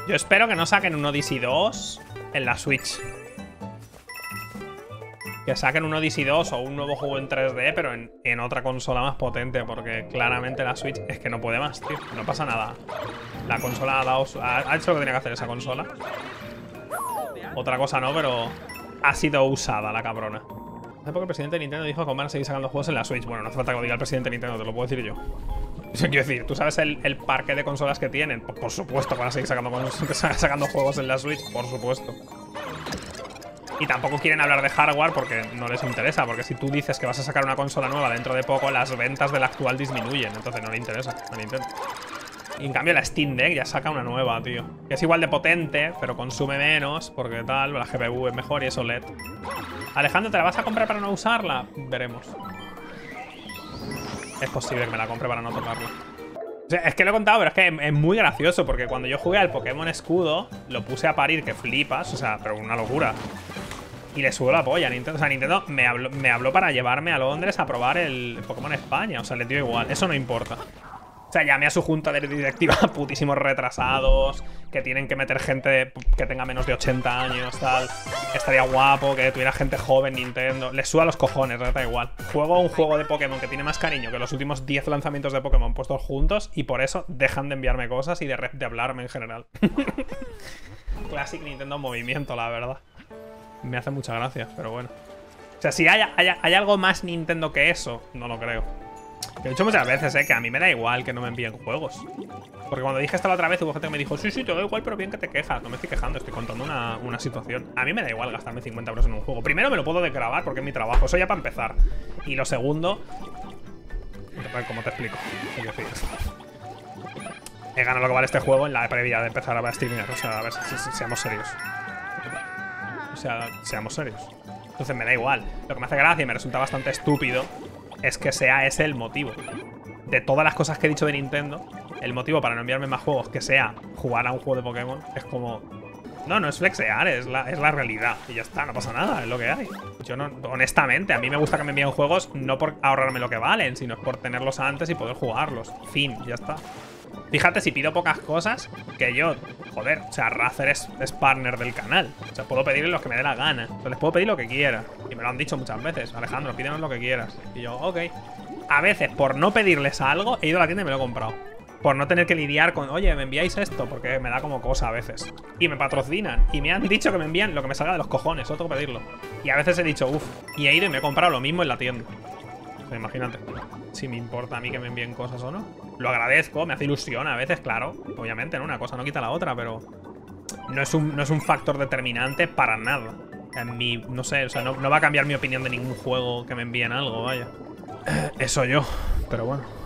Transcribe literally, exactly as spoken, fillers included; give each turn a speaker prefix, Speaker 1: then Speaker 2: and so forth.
Speaker 1: Yo espero que no saquen un Odyssey dos en la Switch. Que saquen un Odyssey dos o un nuevo juego en tres D, pero en, en otra consola más potente. Porque claramente la Switch es que no puede más, tío. No pasa nada. La consola ha, dado, ha, ha hecho lo que tenía que hacer esa consola. Otra cosa no, pero ha sido usada la cabrona. Hace poco el presidente de Nintendo dijo que van a seguir sacando juegos en la Switch. Bueno, no hace falta que lo diga el presidente de Nintendo, te lo puedo decir yo. Quiero decir, ¿tú sabes el, el parque de consolas que tienen? Pues por supuesto que van a seguir sacando, sacando juegos en la Switch, por supuesto. Y tampoco quieren hablar de hardware porque no les interesa. Porque si tú dices que vas a sacar una consola nueva dentro de poco, las ventas de la actual disminuyen. Entonces no le interesa a Nintendo. Y en cambio la Steam Deck ya saca una nueva, tío. Que es igual de potente, pero consume menos. Porque tal, la G P U es mejor y es O L E D. Alejandro, ¿te la vas a comprar para no usarla? Veremos. Es posible que me la compre para no tocarla. O sea, es que lo he contado, pero es que es, es muy gracioso. Porque cuando yo jugué al Pokémon Escudo, lo puse a parir que flipas. O sea, pero una locura. Y le subo la polla a Nintendo. O sea, Nintendo me habló, me habló para llevarme a Londres a probar el Pokémon España. O sea, le dio igual. Eso no importa. O sea, llamé a su junta de directiva putísimos retrasados, que tienen que meter gente de, que tenga menos de ochenta años, tal. Estaría guapo que tuviera gente joven Nintendo. Les suda los cojones, da igual. Juego un juego de Pokémon que tiene más cariño que los últimos diez lanzamientos de Pokémon puestos juntos y por eso dejan de enviarme cosas y de, de hablarme en general. Classic Nintendo movimiento, la verdad. Me hace mucha gracia, pero bueno. O sea, si hay, hay, hay algo más Nintendo que eso, no lo creo. Lo he dicho muchas veces, eh, que a mí me da igual que no me envíen juegos. Porque cuando dije esto la otra vez hubo gente que me dijo, sí, sí, te da igual, pero bien que te quejas. No me estoy quejando, estoy contando una, una situación. A mí me da igual gastarme cincuenta euros en un juego. Primero me lo puedo desgravar porque es mi trabajo, eso ya para empezar. Y lo segundo, ¿cómo te explico? Es decir, he ganado lo que vale este juego en la previa de empezar a streamear. O sea, a ver, si, si, seamos serios. O sea, seamos serios. Entonces me da igual. Lo que me hace gracia y me resulta bastante estúpido es que sea ese el motivo. De todas las cosas que he dicho de Nintendo, el motivo para no enviarme más juegos que sea jugar a un juego de Pokémon es como... No, no es flexear, es la, es la realidad. Y ya está, no pasa nada, es lo que hay. Yo no, honestamente, a mí me gusta que me envíen juegos no por ahorrarme lo que valen, sino por tenerlos antes y poder jugarlos. Fin, ya está. Fíjate, si pido pocas cosas, que yo, joder, o sea, Razer es, es partner del canal. O sea, puedo pedirle lo que me dé la gana. O sea, les puedo pedir lo que quiera. Y me lo han dicho muchas veces. Alejandro, pídenos lo que quieras. Y yo, ok. A veces, por no pedirles algo, he ido a la tienda y me lo he comprado. Por no tener que lidiar con, oye, me enviáis esto, porque me da como cosa a veces. Y me patrocinan. Y me han dicho que me envían lo que me salga de los cojones. Solo tengo que pedirlo. Y a veces he dicho, uff. Y he ido y me he comprado lo mismo en la tienda. O sea, imagínate. Si me importa a mí que me envíen cosas o no. Lo agradezco, me hace ilusión a veces, claro. Obviamente, ¿no? Una cosa no quita la otra, pero no es un, no es un factor determinante para nada. En mi, no sé, o sea, no, no va a cambiar mi opinión de ningún juego que me envíen algo, vaya. Eso yo, pero bueno.